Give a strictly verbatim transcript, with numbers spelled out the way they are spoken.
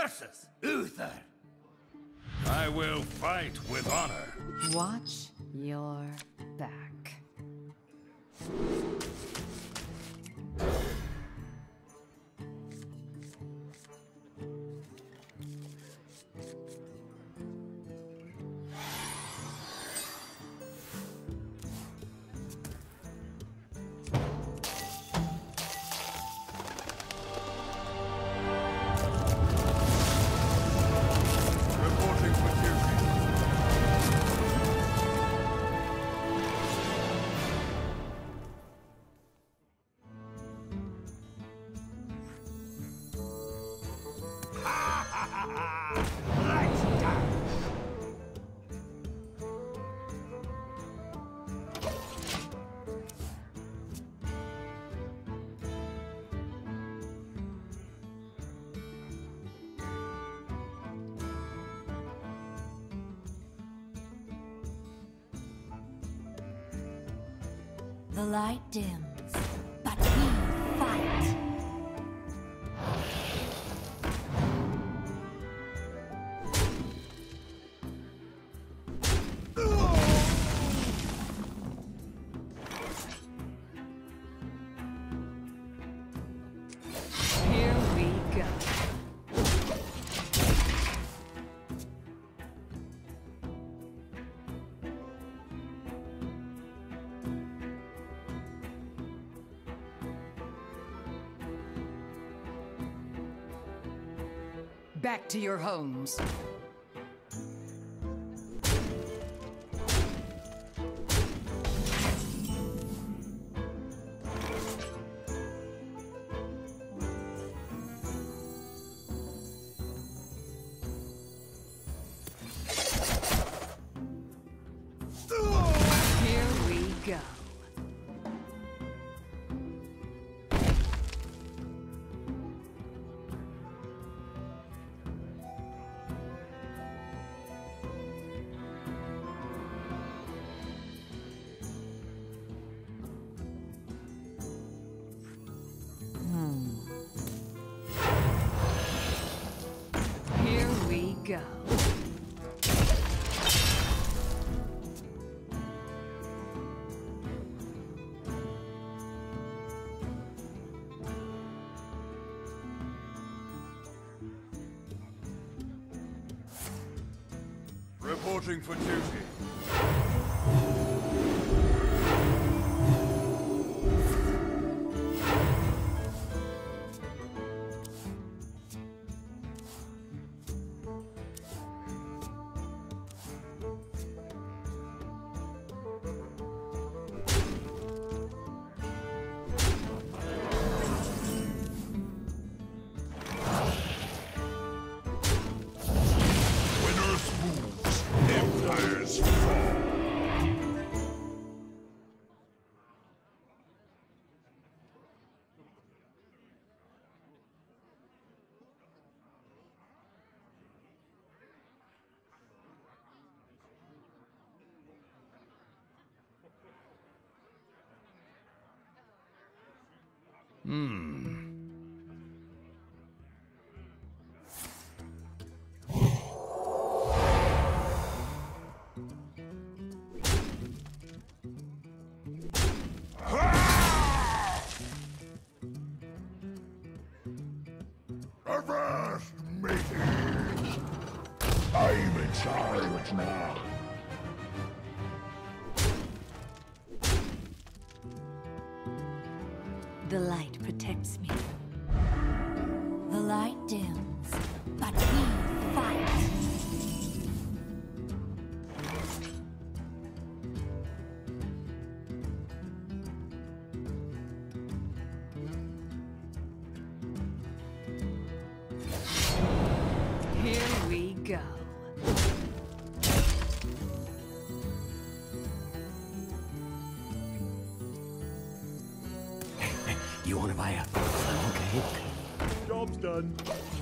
versus Uther. I will fight with honor. Watch your back. The light dims, but we fight. Here we go. Back to your homes. Here we go. Here we go. Reporting for duty. Winners moves, empires fall. Hmm. Avast, matey! I'm in charge now. The light protects me. The light dims, but we fight. Here we go. You want to buy a funnel cake? Job's done.